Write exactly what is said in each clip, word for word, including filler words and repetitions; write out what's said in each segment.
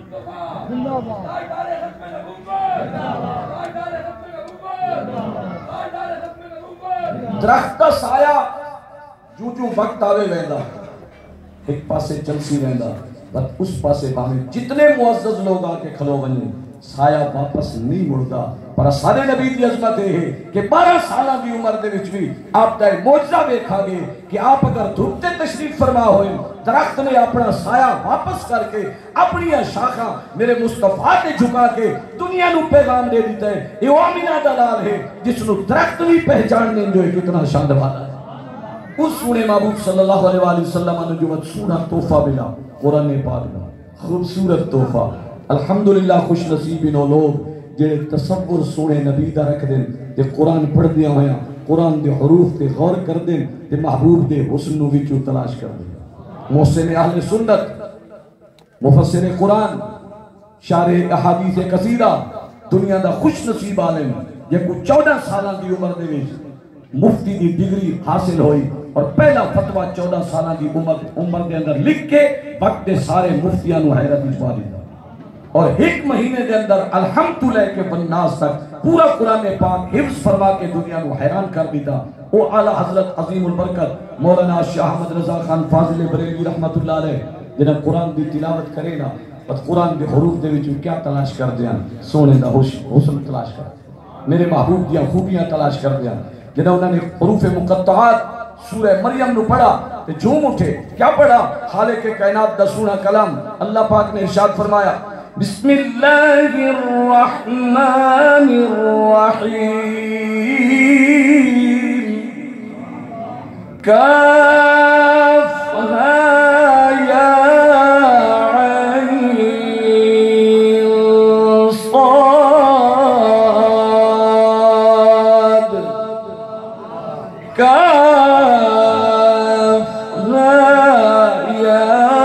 درخت کا سایہ جو جو وقت آوے ویندا ایک پاسے چلسی رہندا بس اس پاسے باہمیں جتنے معزز لوگ آکے کھلو بنے سایہ واپس نہیں مڑتا پر سارے نبی دی عظمت ہے کہ بارہ سالہ دی عمر دے وچ بھی آپ دا معجزہ دیکھا گے کہ آپ اگر دھوپتے تشریف فرما ہوئے درخت نے اپنا سایہ واپس کر کے اپنی شاخہ میرے مصطفیٰ نے جھکا کے دنیا نو پیغام دے دیتا ہے یہ آمینہ دلال ہے جس نو درخت بھی پہچاننے جو ہے کتنا شاند والا ہے اس سونے محبوب صلی اللہ علیہ وآلہ وسلم نے جو سونہ تحفہ ملا قرآن پاک میں خوبصورت تحفہ الحمدللہ خوش نصیب انہوں لوگ جڑے تصور سونے نبی دا رکھ دیں تے قرآن پڑھ دیا ہویا قرآن دے حروف تے غور کر دیں تے محبوب دے حسن نو وچوں تلاش کر دیں محسن اہل سنت مفسر قرآن شارح احادیث قصیدہ دنیا دا خوش نصیب عالم یہ کوئی چودہ سالہ دی عمر دے وچ مفتی دی ڈگری حاصل ہوئی اور پہلا فتوہ چودہ سالہ دی عمر عمر دے اندر لکھ کے وقت دے سارے مفتیاں نو حیرت اجوا دیتا اور ایک مہینے دے اندر الحمدللہ کے بناس تک پورا قرآن پاک حفظ فرما کے دنیا نو حیران کر دیتا او اعلی حضرت عظیم البرکت مولانا شاہ احمد رضا خان فاضل بریلوی رحمت اللہ علیہ جنہاں قرآن دی تلاوت کرے نا بس قرآن دے حروف دے وچوں کیا تلاش کر دیاں سونے دا حسن تلاش کر دیاں میرے محبوب دیاں خوبیاں تلاش کر دیاں جنہاں انہوں نے حروف مقطعات سورہ مریم نو پڑھا تے جھوم اٹھے کیا پڑھا خالق کائنات دا سونا کلام اللہ پاک نے ارشاد فرمایا بسم اللہ الرحمن الرحیم کافہا یا عین صاد کافہا یا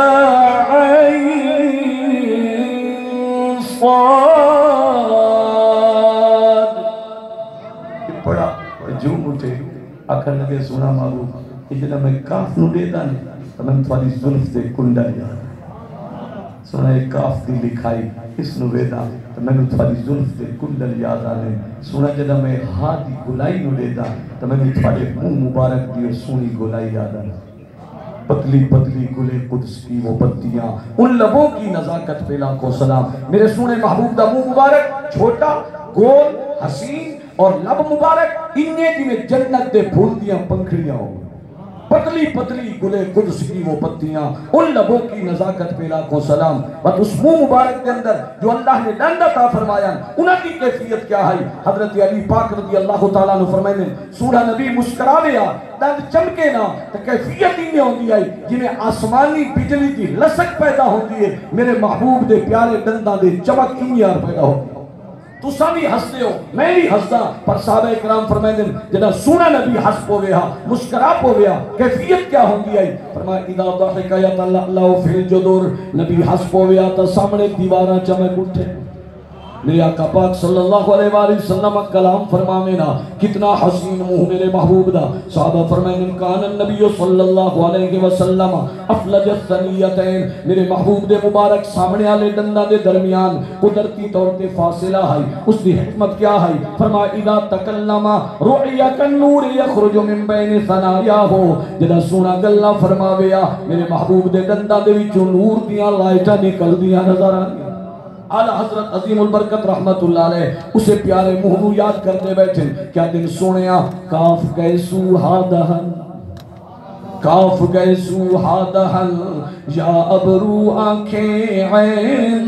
پڑھا جھوم اٹھے آخر لگے سونا معروف جنہا میں کاف نو دیتا نہیں تو میں تھوڑی ظلف دے کنڈا یاد سونا ایک کاف دی لکھائی اس نو دیتا تو میں تھوڑی ظلف دے کنڈا یاد آنے سونا جنہا میں ہاں دی گلائی نو دیتا تو میں تھوڑی منہ مبارک دی اور سونی گلائی یاد آنے پتلی پتلی گلے قدس کی وہ پتیاں ان لبوں کی نزاکت پہ لاکھوں سلام میرے سونے محبوب دا منہ مبارک چھوٹا گول حسین اور لب مبارک انہیں دی میں جنت دے پھول دیاں پنکھڑیاں ہوں پتلی پتلی گلے قدس کی وہ پتیاں ان لبوں کی نزاکت پہ لاکھوں سلام بس اس منہ مبارک کے اندر جو اللہ نے دند عطا فرمایا انہاں کی کیفیت کیا ہے حضرت علی پاک رضی اللہ تعالیٰ نے فرمائے سوڑا نبی مسکرا لیا دند چمکے نا تو کیفیت ہی نہیں ہوندی آئی جنہیں آسمانی بجلی کی لسک پیدا ہوندی ہے میرے محبوب دے پیارے دندہ دے چمک انیار پیدا ہوندی تو سبھی ہستے ہو میں بھی ہستا پر صحابہ اکرام فرمائے دن جنہا سونا نبی ہس پویا مسکرا پویا کیفیت کیا ہوندی آئی فرمائے اذا ضحکا یا اللہ فی الجدور نبی ہس پویا تا سامنے دیواراں چمک اٹھے میرے آقا پاک صلی اللہ علیہ وآلہ وسلم کلام فرمامینا کتنا حسین منہ میرے محبوب دا صحابہ فرمائن کان النبی صلی اللہ علیہ وسلم افلج الثنیتین میرے محبوب دے مبارک سامنے آلے دندہ دے درمیان قدرتی طور تے فاصلہ ہے اس دی حکمت کیا ہے فرما اذا تکلم رؤیا کالنور یخرج من بین ثنایاہو جدا سونا گلہ فرماویا میرے محبوب دے دندہ دے وچوں نور دیاں لائٹا نکل دیاں نظر آنی اعلی حضرت عظیم البرکت رحمت اللہ علیہ اسے پیارے مہنو یاد کرتے بیٹھیں کیا دن سونیا کاف گیسو ہادہن کاف گیسو ہادہن یا ابرو آنکھیں عین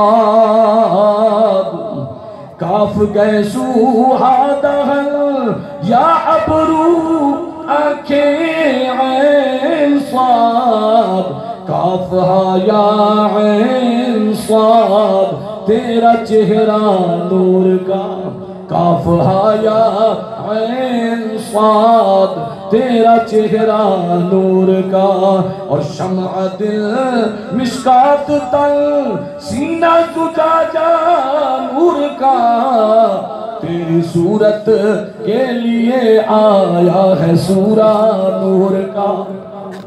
صاد کاف گیسو ہادہن یا ابرو آنکھیں عین صاد کافہا یا عین صاد تیرا چہرہ نور کا کافہا یا عین صاد تیرا چہرہ نور کا اور شمع دل مشکات تل سینہ زجاجہ نور کا تیری صورت کے لیے آیا ہے سورہ نور کا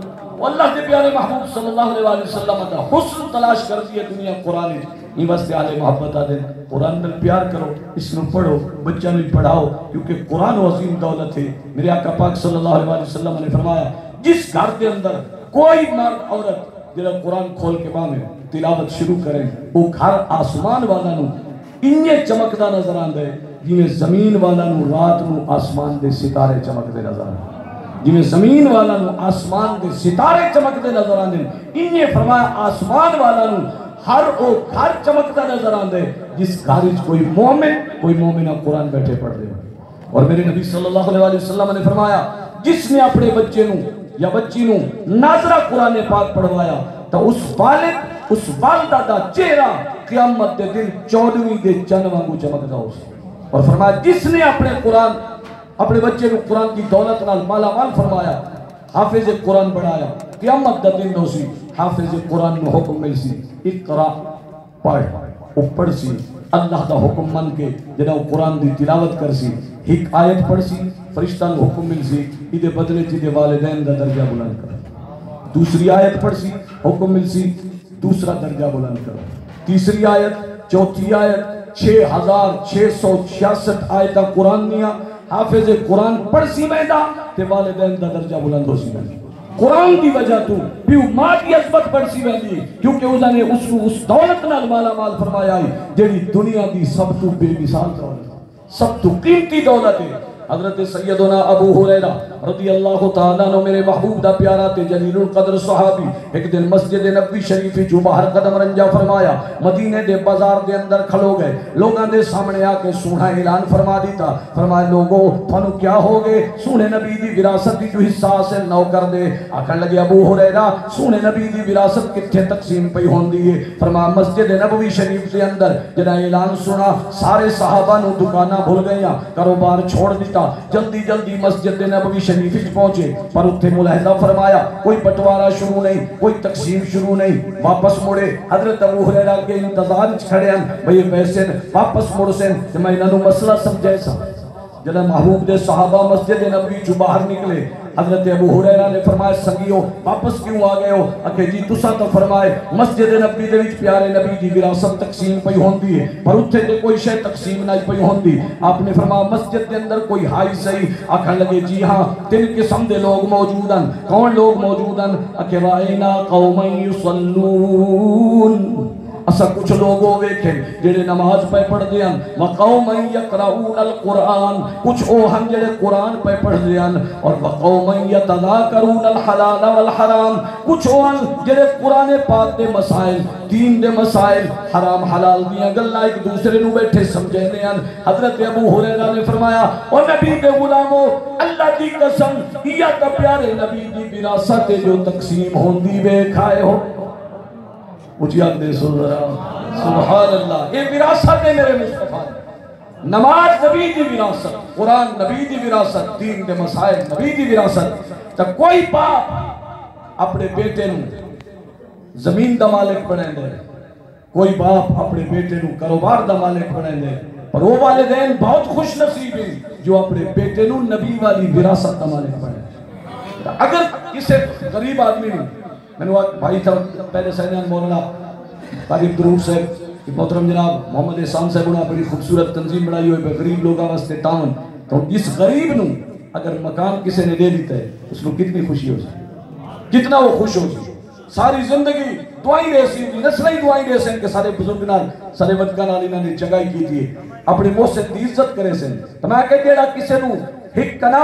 اللہ کے پیارے محبوب صلی اللہ علیہ وآلہ وسلم دا حسن تلاش کر دیئے دنیا قرآن ہی واسطے آلے محبت آدھے قرآن میں پیار کرو، اس میں پڑھو، بچہ میں پڑھاؤ، کیونکہ قرآن عظیم دولت ہے۔ میرے آقا پاک صلی اللہ علیہ وسلم نے فرمایا جس گھر کے اندر کوئی مرد عورت جنہا قرآن کھول کے ماں میں تلاوت شروع کریں وہ گھر آسمان والا نو انہیں چمکدہ نظر آندے جنہیں زمین والا نو رات نو آسمان دے ستارے چمکدے نظر آندے، جنہیں زمین والا نو آسمان دے ستارے چمکدے نظر آندے، انہیں فرمایا آسمان والا نو ہر او گھر چمکدہ نظر آندے جس گھرج کوئی مومن کوئی مومنہ قرآن بیٹھے پڑھ دے۔ اور میرے نبی صلی اللہ علیہ وسلم نے فرمایا جس نے اپنے بچے نو یا بچی نو ناظرہ قرآن پاک پڑھوایا تو اس والد اس والدہ دا چہرہ قیامت دے دن چودویں دے چند وانگو چمکدا ہو سی۔ اور فرمایا جس نے اپنے قرآن اپنے بچے نو قرآن کی دولت نال مالا مال فرمایا، حافظ قرآن بڑھایا، قیامت دا دن ہو سی حافظ قرآن میں حکم مل سی اقرا پڑھ اوپر سی اللہ دا حکم من کے جنہا قرآن دی تلاوت کر سی ایک آیت پڑھ سی فرشتہ نے حکم مل سی ایدے بدلے تیدے والدین دا درجہ بلند کر، دوسری آیت پڑھ سی حکم مل سی دوسرا درجہ بلند کرو، تیسری آیت چوتھی آیت چھ ہزار چھ سو چھیاسٹھ آیتہ قرآن نیا حافظ قرآن پڑھ سی میدہ تے والدین دا درجہ بلند ہو سی میدہ قرآن دی وجہ تو پیو ماں کی عظمت پڑھ سی میدی کیونکہ اللہ نے اس کو اس دولت نال مالا مال فرمایا ہے جیڑی دنیا دی سب تو بے مثال دولت سب تو قیمتی دولت ہے۔ حضرت سیدنا ابو ہریرہ رضی اللہ تعالیٰ عنہ میرے محبوب دا پیارا تے جلیل القدر صحابی ایک دن مسجد نبوی شریفی جو باہر قدم رنجا فرمایا مدینے دے بازار دے اندر کھلو گئے لوگاں دے سامنے آکے سونا اعلان فرما دیتا فرمائے لوگوں تھانو کیا ہوگے سونے نبی دی وراثت دی جو حصہ سے نو کر دے آکھن لگے ابو ہریرہ سونے نبی دی وراثت کتھے تقسیم پئی ہون دیئے فرمایا مسجد نبوی شریف دے اندر جنہ اعلان سنا سارے صحابہ نو دکانہ بھول گئیاں کاروبار چھوڑ دیتا جلدی جلدی مسجد نبوی شریف پہنچے پر اتھے ملاحظہ فرمایا کوئی بٹوارہ شروع نہیں کوئی تقسیم شروع نہیں واپس مڑے حضرت ابو ہریرہ کے انتظار کھڑے ہیں بھئی پیسے واپس مڑ سے میں انہوں مسئلہ سمجھے سا جنہ محبوب دے صحابہ مسجد نبوی جو باہر نکلے حضرت ابو ہریرہ نے فرمایا سنگیو واپس کیوں آگئے ہو اکھے جی تسا تو فرمائے مسجد نبی دے وچ پیارے نبی دی وراثت تقسیم پئی ہوندی ہے پر اتھے تے کوئی شے تقسیم نہ پئی ہوندی آپ نے فرمایا مسجد دے اندر کوئی ہائی صحیح آکھن لگے جی ہاں تین قسم دے لوگ موجود ہیں کون لوگ موجود ہیں اکھے رائنا قوم یصلون اسا کچھ لوگ ہوئے کہ جڑے نماز پہ پڑھ دیاں وقوم یقرؤون القرآن کچھ او ہم جڑے قرآن پہ پڑھ دیاں اور وقوم یتذاکرون الحلال والحرام کچھ او ہم جڑے قرآن پاک دے مسائل دین دے مسائل حرام حلال دیاں گلہ ایک دوسرے نو بیٹھے سمجھے دیاں حضرت ابو ہریرہ نے فرمایا او نبی کے غلاموں اللہ دی قسم یا تا پیارے نبی دی وراثت جو تقسیم ہوندی بے کھائے ہو مجھے آپ دے سبحان اللہ یہ وراثت ہے میرے مصطفیٰ نماز نبی دی وراثت قرآن نبی دی وراثت دین دے مسائل نبی دی وراثت تو کوئی باپ اپنے بیٹے نو زمین دا مالک بنائیں دے کوئی باپ اپنے بیٹے نو کاروبار دا مالک بنائیں دے پر وہ والدین بہت خوش نصیب ہیں جو اپنے بیٹے نو نبی والی وراثت دا مالک بنائیں اگر کسے غریب آدمی نو میں نے وقت بھائی تھا پہلے سیدان مولانا طالب دروب صاحب محترم جناب محمد احسان صاحب نے بڑی خوبصورت تنظیم بڑھائی ہوئی غریب لوگاں واسطے تعاون تو اس غریب نو اگر مکان کسی نے دے دیتا ہے اس کو کتنی خوشی ہو جائے کتنا وہ خوش ہو جائے ساری زندگی دعائیں دے سی نسلیں دعائیں دے سن کہ سارے بزرگ نال سارے ودکا نال انہوں نے چنگائی کی تھی اپنے محسن دی عزت کرے سن تو میں کہتے ہیں کسی نو ہک کنا